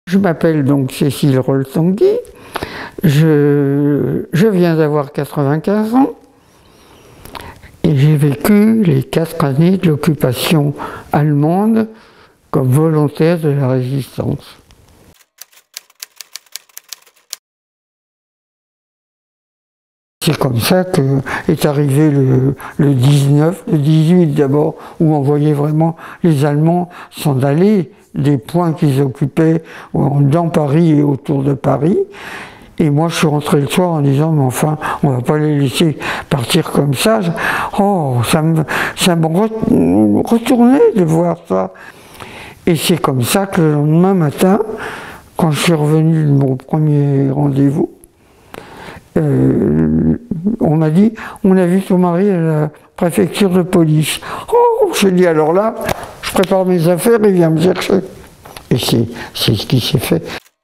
Je m'appelle donc Cécile Roll-Tanguy, je viens d'avoir 95 ans et j'ai vécu les 4 années de l'occupation allemande comme volontaire de la résistance. C'est comme ça qu'est arrivé le 19, le 18 d'abord, où on voyait vraiment les Allemands s'en aller des points qu'ils occupaient dans Paris et autour de Paris. Et moi, je suis rentré le soir en disant, mais enfin, on ne va pas les laisser partir comme ça. Oh, ça me retournait de voir ça. Et c'est comme ça que le lendemain matin, quand je suis revenu de mon premier rendez-vous, on m'a dit, on a vu ton mari à la préfecture de police. Oh, j'ai dit, alors là, je prépare mes affaires, il vient me chercher. Et c'est ce qui s'est fait.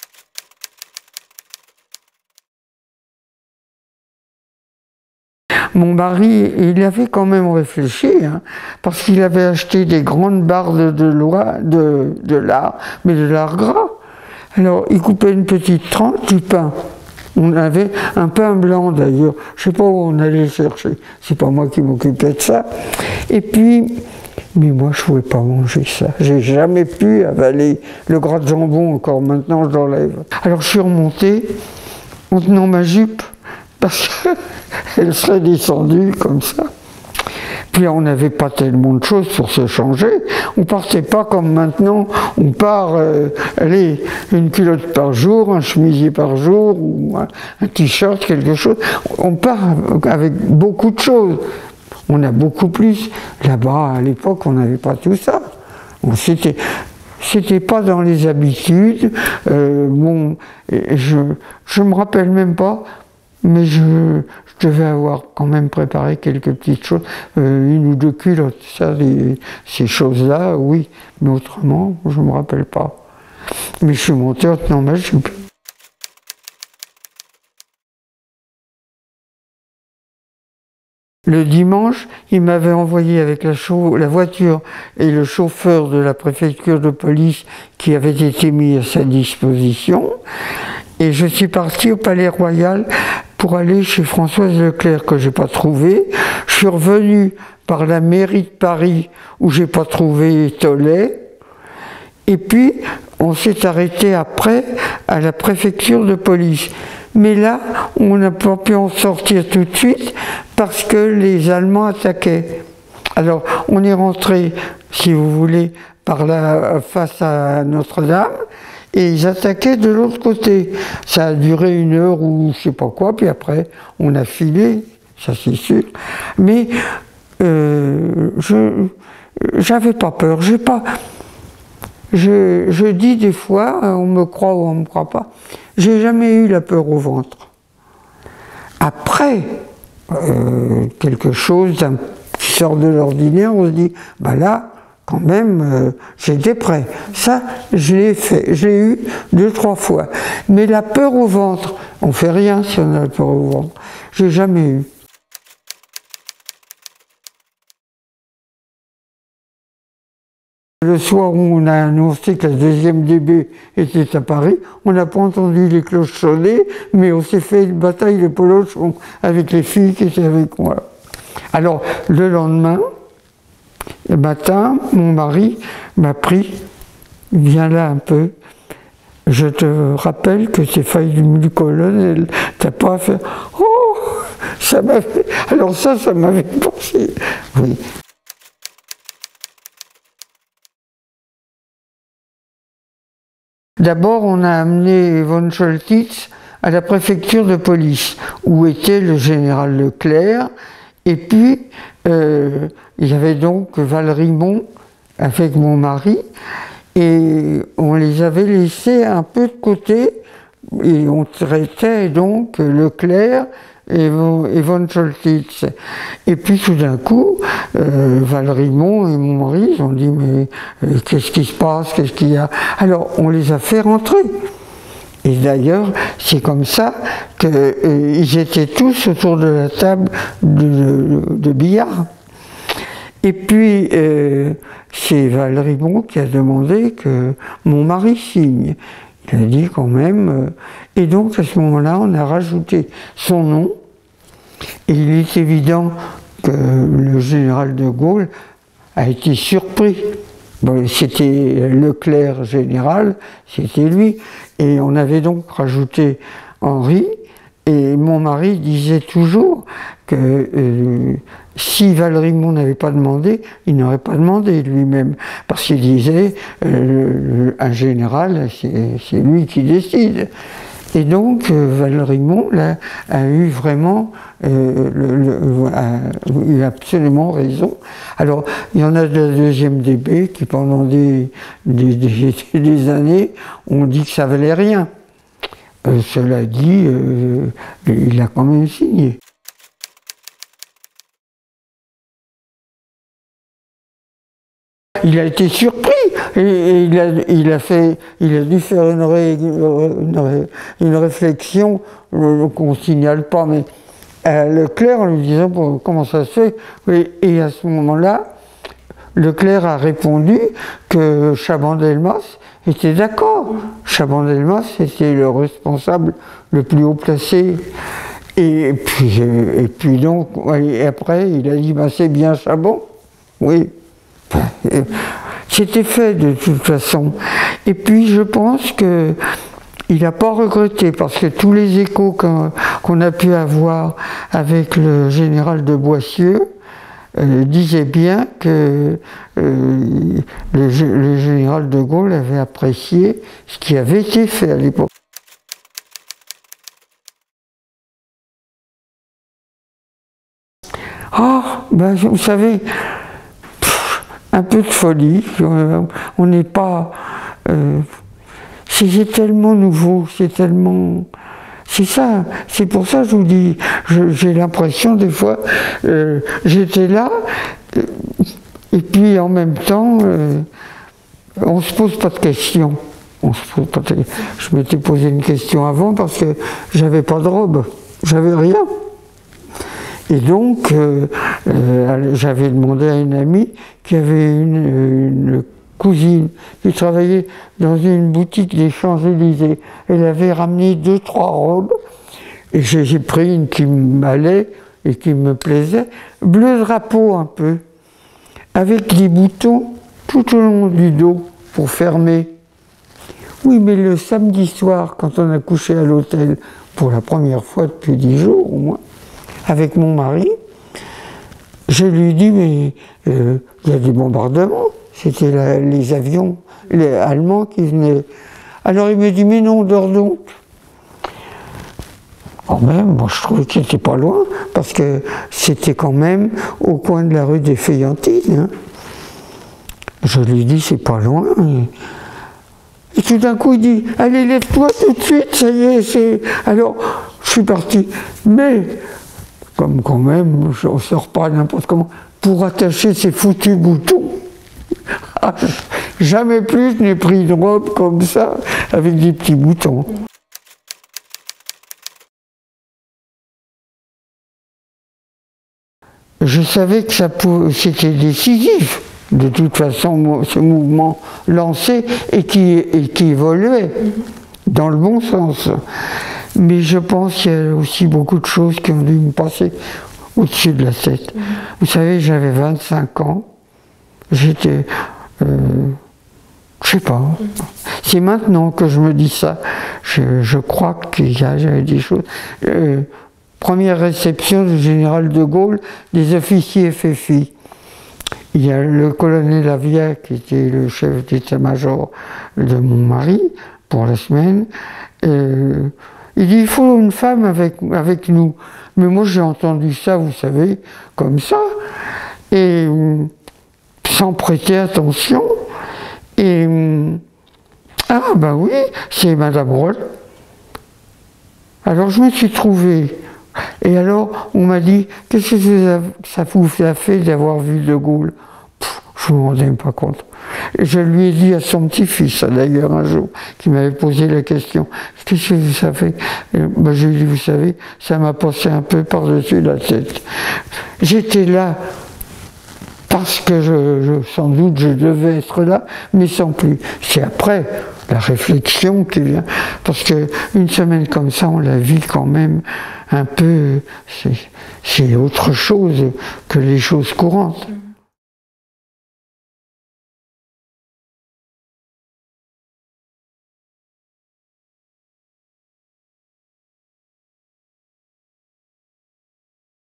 Mon mari, il avait quand même réfléchi, hein, parce qu'il avait acheté des grandes barres de lard, mais de lard gras. Alors, il coupait une petite tranche du pain. On avait un pain blanc d'ailleurs, je ne sais pas où on allait chercher, c'est pas moi qui m'occupais de ça. Et puis, mais moi je ne pouvais pas manger ça, j'ai jamais pu avaler le gras de jambon, encore maintenant je l'enlève. Alors je suis remontée en tenant ma jupe, parce qu'elle serait descendue comme ça. Puis on n'avait pas tellement de choses pour se changer. On ne partait pas comme maintenant, on part, allez, une culotte par jour, un chemisier par jour, ou un t-shirt, quelque chose. On part avec beaucoup de choses. On a beaucoup plus. Là-bas, à l'époque, on n'avait pas tout ça. C'était pas dans les habitudes. Bon, je me rappelle même pas. Mais je devais avoir quand même préparé quelques petites choses, une ou 2 culottes, ça, ces choses-là, oui, mais autrement, je ne me rappelle pas. Mais je suis monté en tenant ma jupe. Le dimanche, il m'avait envoyé avec la voiture et le chauffeur de la préfecture de police qui avait été mis à sa disposition. Et je suis parti au Palais Royal pour aller chez Françoise Leclerc, que je n'ai pas trouvé. Je suis revenu par la mairie de Paris, où je n'ai pas trouvé Tollet. Et puis, on s'est arrêté après à la préfecture de police. Mais là, on n'a pas pu en sortir tout de suite, parce que les Allemands attaquaient. Alors, on est rentré, si vous voulez, par là, face à Notre-Dame, et ils attaquaient de l'autre côté. Ça a duré 1 heure ou je sais pas quoi, puis après on a filé, ça c'est sûr. Mais j'avais pas peur. Je dis des fois, on me croit ou on me croit pas, j'ai jamais eu la peur au ventre. Après, quelque chose qui sort de l'ordinaire, on se dit, bah là, quand même, j'étais prêt. Ça, je l'ai fait, je l'ai eu 2-3 fois. Mais la peur au ventre, on fait rien si on a la peur au ventre. J'ai jamais eu. Le soir où on a annoncé que la 2e DB était à Paris, on n'a pas entendu les cloches sonner, mais on s'est fait une bataille de polochon avec les filles qui étaient avec moi. Alors, le lendemain, le matin, mon mari m'a pris, viens là un peu, je te rappelle que c'est failli du colonel, t'as pas à faire, oh, ça m'avait, alors ça m'avait pensé, oui. D'abord, on a amené von Choltitz à la préfecture de police, où était le général Leclerc, et puis, il y avait donc Valrimont avec mon mari, et on les avait laissés un peu de côté, et on traitait donc Leclerc et von Choltitz. Et puis tout d'un coup, Valrimont et mon mari ont dit, mais qu'est-ce qui se passe, qu'est-ce qu'il y a? Alors on les a fait rentrer. Et d'ailleurs, c'est comme ça qu'ils étaient tous autour de la table de billard. Et puis, c'est Valrimont qui a demandé que mon mari signe. Il a dit quand même. Et donc à ce moment-là, on a rajouté son nom. Et il est évident que le général de Gaulle a été surpris. Bon, c'était Leclerc général, c'était lui. Et on avait donc rajouté Henri. Et mon mari disait toujours que si Valrimont n'avait pas demandé, il n'aurait pas demandé lui-même. Parce qu'il disait, un général, c'est lui qui décide. Et donc, Valrimont là, a eu vraiment, a eu absolument raison. Alors, il y en a de la deuxième DB qui, pendant des années, ont dit que ça valait rien. Cela dit, il a quand même signé. Il a été surpris et il a dû faire une réflexion qu'on ne signale pas, mais Leclerc en lui disant comment ça se fait. Et à ce moment-là, Leclerc a répondu que Chaban-Delmas était d'accord. Chaban-Delmas était le responsable le plus haut placé. Et puis donc, et après, il a dit c'est bien Chaban. Oui. C'était fait de toute façon. Et puis je pense qu'il n'a pas regretté parce que tous les échos qu'on a pu avoir avec le général de Boissieu disaient bien que le général de Gaulle avait apprécié ce qui avait été fait à l'époque. Ben, vous savez, un peu de folie, on n'est pas... c'est tellement nouveau, c'est tellement... C'est ça, c'est pour ça que je vous dis, j'ai l'impression des fois, j'étais là, et puis en même temps, on ne se pose pas de questions. Je m'étais posé une question avant parce que j'avais pas de robe, j'avais rien. Et donc, j'avais demandé à une amie qui avait une cousine qui travaillait dans une boutique des Champs-Élysées. Elle avait ramené 2-3 robes, et j'ai pris une qui m'allait et qui me plaisait, bleu drapeau un peu, avec des boutons tout au long du dos pour fermer. Oui, mais le samedi soir, quand on a couché à l'hôtel, pour la première fois depuis 10 jours au moins, avec mon mari, je lui dis mais il y a des bombardements, c'était les avions, les Allemands qui venaient. Alors il me dit mais non, dors donc. Quand même, moi je trouvais qu'il n'était pas loin, parce que c'était quand même au coin de la rue des Feuillantines. Hein. Je lui dis c'est pas loin. Et tout d'un coup il dit allez lève-toi tout de suite, ça y est, alors je suis parti. Mais comme quand même, on ne sort pas n'importe comment, pour attacher ces foutus boutons. Jamais plus je n'ai pris une robe comme ça, avec des petits boutons. Je savais que c'était décisif, de toute façon, ce mouvement lancé et qui évoluait dans le bon sens. Mais je pense qu'il y a aussi beaucoup de choses qui ont dû me passer au-dessus de la tête. Vous savez, j'avais 25 ans, j'étais... je sais pas, c'est maintenant que je me dis ça. Je crois qu'il y a des choses... première réception du général de Gaulle, des officiers FFI. Il y a le colonel Avia, qui était le chef d'état-major de mon mari, pour la semaine. Il dit, il faut une femme avec nous. Mais moi, j'ai entendu ça, vous savez, comme ça, et sans prêter attention. Et, ah, ben oui, c'est Madame Roll. Alors, je me suis trouvé. Et alors, on m'a dit, qu'est-ce que ça vous a fait d'avoir vu De Gaulle? Je ne me rendais pas compte. Et je lui ai dit à son petit-fils, d'ailleurs, un jour, qui m'avait posé la question, qu'est-ce que ça fait? Ben, je lui ai dit, vous savez, ça m'a passé un peu par-dessus la tête. J'étais là parce que sans doute je devais être là, mais sans plus. C'est après la réflexion qui vient. Parce qu'une semaine comme ça, on la vit quand même un peu, c'est autre chose que les choses courantes.